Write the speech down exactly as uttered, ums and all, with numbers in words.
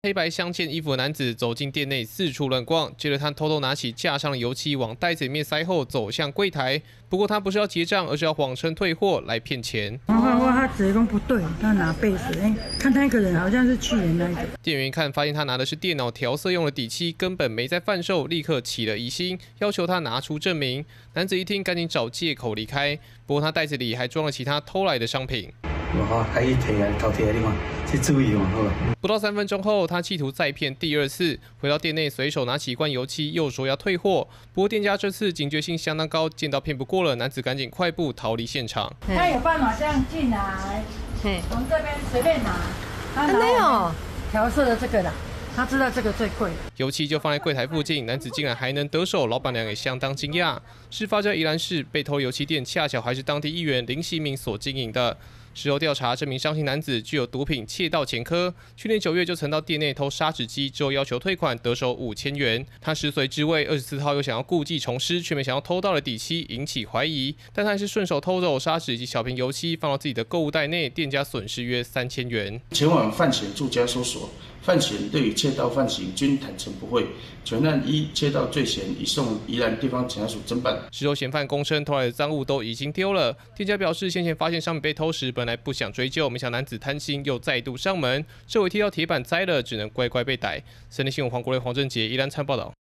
黑白相间衣服的男子走进店内四处乱逛，接着他偷偷拿起架上的油漆往袋子里面塞后走向柜台。不过他不是要结账，而是要谎称退货来骗钱。 然后他直接说不对，他拿被子，哎，看那个人好像是去年那个。 店员一看发现他拿的是电脑调色用的底漆，根本没在贩售，立刻起了疑心，要求他拿出证明。男子一听，赶紧找借口离开。不过他袋子里还装了其他偷来的商品。 不到三分钟后，他企图再骗第二次，回到店内随手拿起一罐油漆，又说要退货。不过店家这次警觉性相当高，见到骗不过了，男子赶紧快步逃离现场。 他有办法这样进来，从这边随便拿，他没有调色的这个啦。 他知道这个最贵， 油漆就放在柜台附近，男子竟然还能得手，老板娘也相当惊讶。事发在宜兰市，被偷油漆店恰巧还是当地议员林锡明所经营的。事后调查，这名伤心男子具有毒品窃盗前科，去年九月就曾到店内偷砂纸机，之后要求退款，得手五千元。他食髓知味，二十四号又想要故技重施，却没想到偷到了底漆，引起怀疑。但他还是顺手偷走砂纸以及小瓶油漆，放到自己的购物袋内，店家损失约三千元。 前往犯前住家搜索。 犯嫌对于窃盗犯行均坦诚不讳，全案依窃盗罪嫌移送宜兰地方检察署侦办。 事后嫌犯供称偷来的赃物都已经丢了。店家表示，先前发现商品被偷时，本来不想追究，没想到男子贪心又再度上门，这回踢到铁板栽了，只能乖乖被逮。三立新闻黄国雷、黄正杰宜兰参报道。